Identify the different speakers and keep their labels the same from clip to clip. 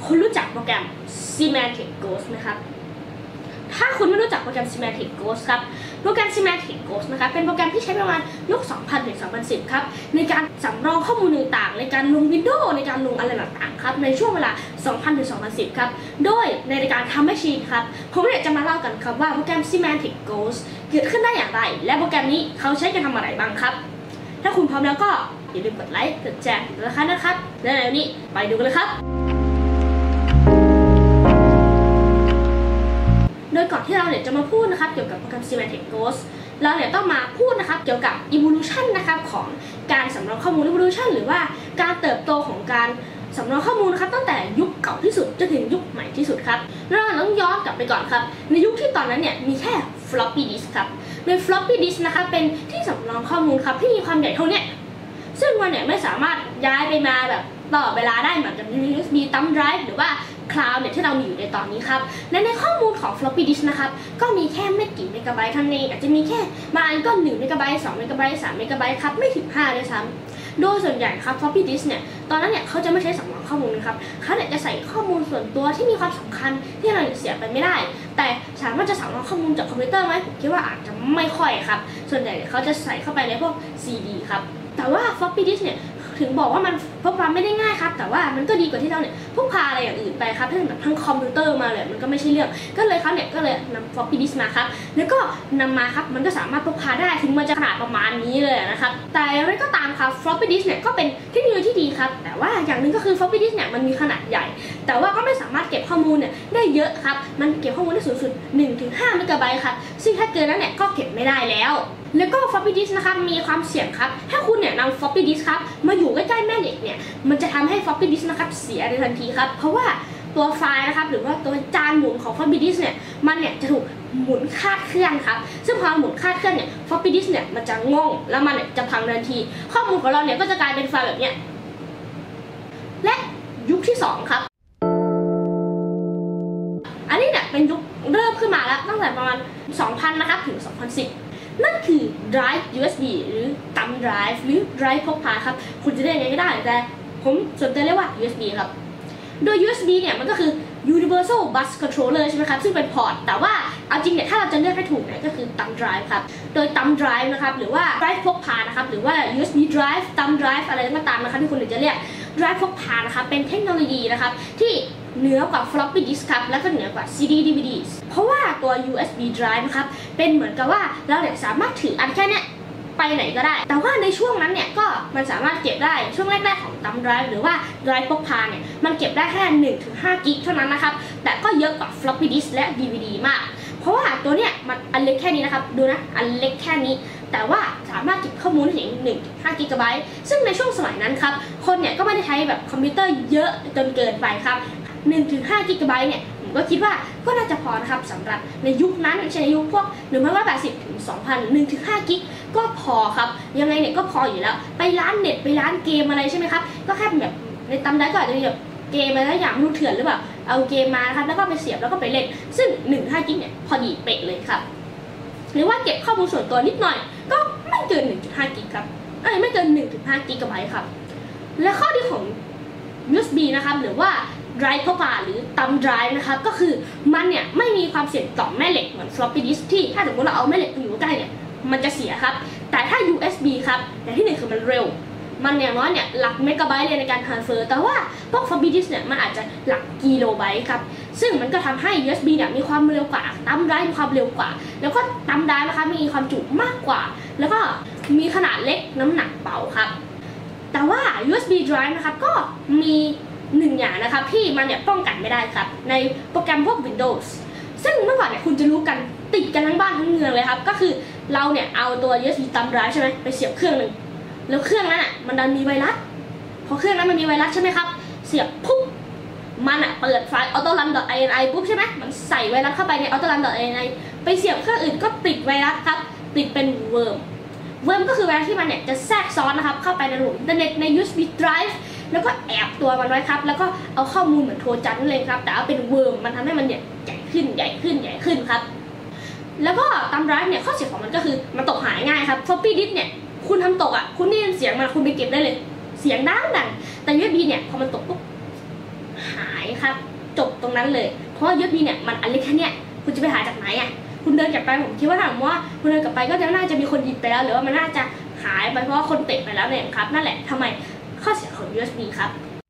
Speaker 1: คุณรู้จักโปรแกรม Semantic Ghost ไหมครับถ้าคุณไม่รู้จักโปรแกรม Semantic Ghost ครับโปรแกรม Semantic Ghost นะครับเป็นโปรแกรมที่ใช้ประมาณยุค 2000 ถึง 2010 ครับในการสำรองข้อมูลต่างๆในการลง Windows ในการลงอะไรต่างๆครับในช่วงเวลา 2000 ถึง 2010 ครับโดยในการทำแมชชีนครับผมอยากจะมาเล่ากันครับว่าโปรแกรม Semantic Ghost เกิดขึ้นได้อย่างไรและโปรแกรมนี้เขาใช้กันทำอะไรบ้างครับถ้าคุณพร้อมแล้วก็อย่าลืมกดไลค์กดแชร์นะครับและในวันนี้ไปดูกันเลยครับโดยก่อนที่เราเนี่ยจะมาพูดนะครับเกี่ยวกับโปรแกรม Semantic Ghost เราเนี่ยต้องมาพูดนะครับเกี่ยวกับ evolution นะครับของการสำรองข้อมูล evolution หรือว่าการเติบโตของการสำรองข้อมูลนะครับตั้งแต่ยุคเก่าที่สุดจนถึงยุคใหม่ที่สุดครับเราต้องย้อนกลับไปก่อนครับในยุคที่ตอนนั้นเนี่ยมีแค่ floppy disk ครับโดย floppy disk นะครับเป็นที่สำรองข้อมูลครับที่มีความใหญ่เท่านี้ซึ่งมันเนี่ยไม่สามารถย้ายไปมาแบบตลอดเวลาได้เหมือนกับ USB thumb drive หรือว่า cloud เนี่ยที่เรามีอยู่ในตอนนี้ครับและในข้อมูลของ floppy disk นะครับก็มีแค่ไม่กี่เมกะไบต์เท่านั้นเองอาจจะมีแค่บางอันก็1เมกะไบต์2เมกะไบต์3เมกะไบต์ครับไม่ถึง5ด้วยซ้ำโดยส่วนใหญ่ครับ floppy disk เนี่ยตอนนั้นเนี่ยเขาจะไม่ใช้สำรองข้อมูลนะครับเขาเนี่ยจะใส่ข้อมูลส่วนตัวที่มีความสำคัญที่เราเสียไปไม่ได้แต่สามารถจะสำรองข้อมูลจากคอมพิวเตอร์ไหมผมคิดว่าอาจจะไม่ค่อยครับส่วนใหญ่เขาจะใส่เข้าไปในพวก CD ครับแต่ว่า floppy disk เนี่ยถึงบอกว่ามันพกพาไม่ได้ง่ายครับแต่ว่ามันก็ดีกว่าที่เราเนี่ยพกพาอะไรอย่างอื่นไปครับถ้าแบบทั้งคอมพิวเตอร์มาเลยมันก็ไม่ใช่เรื่องก็เลยเขาเนี่ยก็เลยนำ floppy disk มาครับแล้วก็นำมาครับมันก็สามารถพกพาได้ถึงมันจะขนาดประมาณนี้เลยนะครับแต่อะไรก็ตามครับ floppy disk เนี่ยก็เป็นเทคโนโลยีที่ดีครับแต่ว่าอย่างหนึ่งก็คือ floppy disk เนี่ยมันมีขนาดใหญ่แต่ว่าก็ไม่สามารถเก็บข้อมูลเนี่ยได้เยอะครับมันเก็บข้อมูลได้สูงสุด 1-5 เมกะไบต์ครับซึ่งถ้าเกินนั้นเนี่ยก็เก็บไม่ได้แล้วก็ floppy disk นะครับมีความเสี่ยงครับถ้าคุณเนี่ยนำ floppy disk ครับมาอยู่ใกล้ๆแม่เหล็กเนี่ยมันจะทำให้ floppy disk นะครับเสียในทันทีครับเพราะว่าตัวไฟล์นะครับหรือว่าตัวจานหมุนของ floppy disk เนี่ยมันเนี่ยจะถูกหมุนคาดเคลื่อนครับซึ่งพอหมุนคาดเคลื่อนเนี่ย floppy disk เนี่ยมันจะงงแล้วมันเนี่ยจะพังทันทีข้อมูลของเราเนี่ยก็จะกลายเป็นไฟล์แบบเนี้ยและยุคที่2ครับอันนี้เนี่ยเป็นยุคเริ่มขึ้นมาแล้วตั้งแต่ประมาณ 2000 นะครับถึง 2010นั่นคือ drive USB หรือ thumb drive หรือ drive พกพาครับคุณจะเรียกยังไงก็ได้แต่ผมสนใจเรียกว่า USB ครับโดย USB เนี่ยมันก็คือ Universal Bus Controller ใช่ไหมครับซึ่งเป็นพอร์ตแต่ว่าเอาจริงเนี่ยถ้าเราจะเลือกให้ถูกเนี่ยก็คือ thumb drive ครับโดย thumb drive นะครับหรือว่า drive พกพานะครับหรือว่า USB drive thumb drive อะไรก็ตามนะครับที่คุณจะเรียก drive พกพานะครับเป็นเทคโนโลยีนะครับที่เหนือกว่า floppy disk ครับและก็เหนือกว่า CD DVD เพราะว่าตัว USB drive นะครับเป็นเหมือนกับว่าเราเนี่ยสามารถถืออันแค่นี้ไปไหนก็ได้แต่ว่าในช่วงนั้นเนี่ยก็มันสามารถเก็บได้ช่วงแรกๆของ thumb drive หรือว่า drive พกพาเนี่ยมันเก็บได้แค่ 1-5 กิกเท่านั้นนะครับแต่ก็เยอะกว่า floppy disk และ DVD มากเพราะว่าตัวเนี้ยมันอันเล็กแค่นี้นะครับดูนะอันเล็กแค่นี้แต่ว่าสามารถเก็บข้อมูลถึง 1-5 กิกะไบต์ซึ่งในช่วงสมัยนั้นครับคนเนี่ยก็ไม่ได้ใช้แบบคอมพิวเตอร์เยอะจนเกินไปครับ 1-5 กิกะไบต์เนี่ยผมก็คิดว่าก็น่าจะพอนะครับสำหรับในยุคนั้นใช่ในยุคพวก1980 ถึง 2000 1-5 กิกก็พอครับยังไงเนี่ยก็พออยู่แล้วไปร้านเน็ตไปร้านเกมอะไรใช่ไหมครับก็แค่แบบในตำได้ก็อาจจะมีแบบเกมอะไรอย่างไม่รู้เถื่อนหรือเปล่าเอาเกมมานะครับแล้วก็ไปเสียบแล้วก็ไปเล่นซึ่ง 1-5 กิกเนี่ยพอดีเป๊ะเลยครับหรือว่าเก็บข้อมูลส่วนตัวนิดหน่อยก็ไม่เกิน 1.5 กิกครับไม่เกิน 1-5 กิกะไบต์ครับและข้อดีของ USB นะครับหรือว่า drive พกพาหรือ thumb drive นะครับก็คือมันเนี่ยไม่มีความเสี่ยงต่อแม่เหล็กเหมือน floppy disk ที่ถ้าสมมติเราเอาแม่เหล็กไปอยู่ใกล้เนี่ยมันจะเสียครับแต่ถ้า USB ครับอย่างที่1คือมันเร็วมันอย่างน้อยเนี่ยหลักเมกะไบต์เลยในการ transfer แต่ว่าพวก floppy disk เนี่ยมันอาจจะหลักกิโลไบต์ครับซึ่งมันก็ทำให้ USB เนี่ยมีความเร็วกว่า thumb drive มีความเร็วกว่าแล้วก็ thumb drive นะคะมีความจุมากกว่าแล้วก็มีขนาดเล็กน้ำหนักเบาครับแต่ว่า USB drive นะครับก็มี1อย่างนะครับที่มันเนี่ยป้องกันไม่ได้ครับในโปรแกรมพวก Windows ซึ่งเมื่อก่อนเนี่ยคุณจะรู้กันติดกันทั้งบ้านทั้งเมืองเลยครับก็คือเราเนี่ยเอาตัว USB thumb drive ใช่ไหมไปเสียบเครื่องหนึ่งแล้วเครื่องนั้นอ่ะมันดันมีไวรัสพอเครื่องนั้นมันมีไวรัสใช่ไหมครับเสียบปุ๊บมันอ่ะเปิดไฟล์ autorun.ini ปุ๊บใช่ไหมมันใส่ไวรัสเข้าไปใน autorun.ini ไปเสียบเครื่องอื่นก็ติดไวรัสครับติดเป็นเวิร์มก็คือไวรัสที่มันเนี่ยจะแทรกซ้อนนะครับเข้าไปในระบบอินเทอร์เน็ตใน USB drive แล้วก็แอบตัวมันไว้ครับแล้วก็เอาข้อมูลเหมือนโทรจันนั่นเลยครับแต่เอาเป็นเวิร์มมันทำให้มันเนี่ยใหญ่ขึ้นครับแล้วก็thumb driveเนี่ยข้อเสียของมันก็คือมันตกหายง่ายครับ floppy disk เนี่ยคุณทำตกอ่ะคุณได้ยินเสียงมันคุณไปเก็บได้เลยเสียงดังแต่ USB เนี่ยพอมันตกปุ๊บหายครับจบตรงนั้นเลยเพราะ USB เนี่ยมันอันเล็กแค่เนี้ยคุณจะไปหาจากไหนอ่ะคุณเดินกลับไปผมคิดว่าถามว่าคุณเดินกลับไปก็จะน่าจะมีคนหยิบไปแล้วหรือว่ามันน่าจะหายไปเพราะว่าคนเตะไปแล้วเนี่ยครับนั่นแหละทำไมข้อเสียของ USB ครับ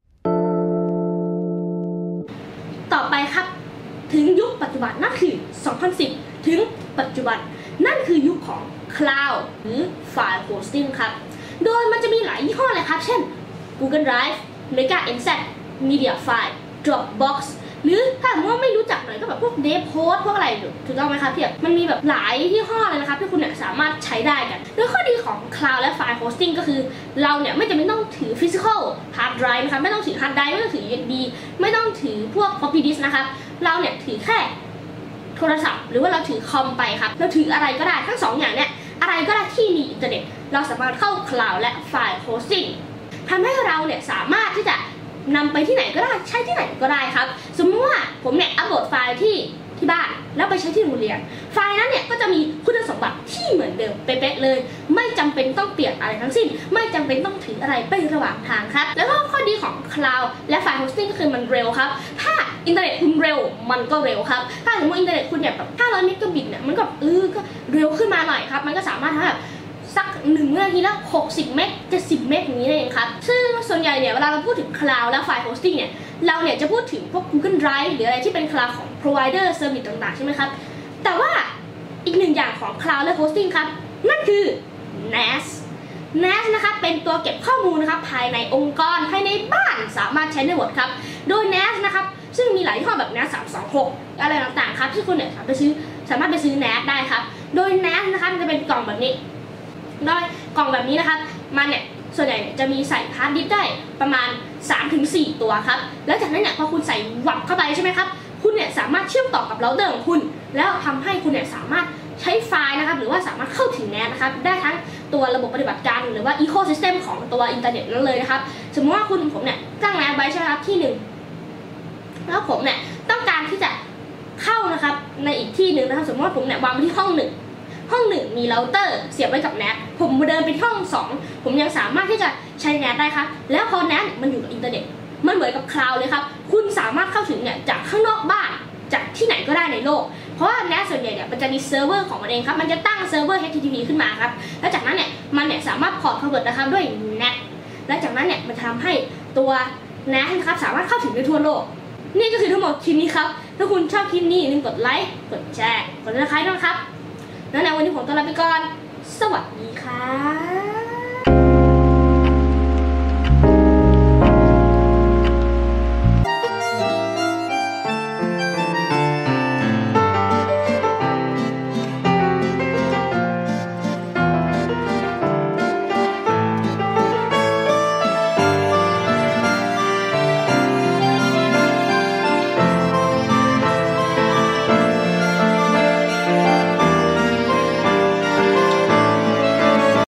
Speaker 1: ต่อไปครับถึงยุคปัจจุบันนั่นคือ 2010 ถึงปัจจุบันนั่นคือยุคของ Cloud หรือ File Hosting ครับโดยมันจะมีหลายยี่ห้อเลยครับเช่น Google Drive Mega NZ Mediafire Dropbox หรือถ้าว่าไม่รู้จักหน่อยก็แบบพวก Daypost พวกอะไรถูกต้องไหมครับพี่มันมีแบบหลายยี่ห้อเลยนะครับที่คุณเนี่ยสามารถใช้ได้กันโดยข้อดีของ Cloud และ File Hosting ก็คือเราเนี่ยไม่จำเป็นต้องถือ Physical Hard Drive นะครับไม่ต้องถือ Hard Drive ไม่ต้องถือ USB ไม่ต้องถือพวก Floppy Disk นะครับเราเนี่ยถือแค่โทรศัพท์หรือว่าเราถือคอมไปครับเราถืออะไรก็ได้ทั้ง2อย่างเนี่ยอะไรก็ได้ที่มีอินเทอร์เน็ตเราสามารถเข้า Cloud และ File Hosting ทำให้เราเนี่ยสามารถที่จะนำไปที่ไหนก็ได้ใช้ที่ไหนก็ได้ครับสมมติว่าผมเนี่ยอัปโหลดไฟล์ที่บ้านแล้วไปใช้ที่โรงเรียนไฟล์นั้นเนี่ยก็จะมีคุณสมบัติที่เหมือนเดิมเป๊ะๆเลยไม่จำเป็นต้องเปลี่ยนอะไรทั้งสิ้นไม่จำเป็นต้องถืออะไรไประหว่างทางครับแล้วก็ข้อดีของ Cloud และ File Hosting ก็คือมันเร็วครับถ้าอินเทอร์เน็ตคุณเร็วมันก็เร็วครับถ้าสมมติอินเทอร์เน็ตคุณแบบ500 เมกะบิตเนี่ยมันก็ก็เร็วขึ้นมาหน่อยครับมันก็สามารถทำแบบสัก1 วินาทีละ60 เมก70 เมกอย่างนี้เองครับซึ่งส่วนใหญ่เนี่ยเวลาเราพูดถึง Cloud และ File Hosting เนี่ยเราเนี่ยจะพูดถึงพวก Google Drive หรืออะไรที่เป็น Cloud ของ Provider Service ต่างๆใช่ไหมครับแต่ว่าอีกหนึ่งอย่างของ Cloud และ Hosting ครับนั่นคือ NAS NAS นะครับเป็นตัวเก็บข้อมูลนะครับภายในองค์กรภายในบ้านสามารถใช้ได้หมดครับโดย NAS นะครับซึ่งมีหลายยี่ห้อแบบ NAS 326อะไรต่างๆครับที่คุณเนี่ยสามารถไปซื้อ NAS ได้ครับโดย NAS นะครับจะเป็นกล่องแบบนี้โดยกล่องแบบนี้นะครับมันเนี่ยส่วนใหญ่จะมีใส่ฮาร์ดดิสก์ได้ประมาณ 3-4 ตัวครับแล้วจากนั้นเนี่ยพอคุณใส่วับเข้าไปใช่ไหมครับคุณเนี่ยสามารถเชื่อมต่อกับเราเตอร์ของคุณแล้วทำให้คุณเนี่ยสามารถใช้ไฟล์นะครับหรือว่าสามารถเข้าถึง NAS นะครับได้ทั้งตัวระบบปฏิบัติการหรือว่า Ecosystem ของตัวอินเทอร์เน็ตนั้นเลยนะครับสมมติว่าผมเนี่ยตั้ง NAS ไว้ใช่ไหมครับที่1แล้วผมเนี่ยต้องการที่จะเข้านะครับในอีกที่หนึ่งนะครับสมมติว่าผมเนี่ยวางไว้ที่ห้อง1มีเราเตอร์เสียบไว้กับ NAS ผมเดินไปที่ห้อง2ผมยังสามารถที่จะใช้ NAS ได้ครับแล้วพอ NAS มันอยู่กับอินเทอร์เน็ตมันเหมือนกับคลาวด์เลยครับคุณสามารถเข้าถึงเนี่ยจากข้างนอกบ้านจากที่ไหนก็ได้ในโลกเพราะว่า NAS ส่วนใหญ่เนี่ยมันจะมีเซิร์ฟเวอร์ของมันเองครับมันจะตั้งเซิร์ฟเวอร์ HTTP ขึ้นมาครับแล้วจากนั้นเนี่ยมันเนี่ยสามารถพอร์ต convert นะครับด้วย NAS และจากนั้นเนี่ยมันทำให้ตัว NAS นะครับสามารถเข้าถึงได้ทั่วโลกนี่ก็คือทั้งหมดคลิปนี้ครับถ้าคุณชอบคลิปนี้อย่าลืมกดไลค์กดแชร์กด Subscribe ด้วยครับแล้วในวันนี้ผมต้องลาไปก่อนสวัสดีครับ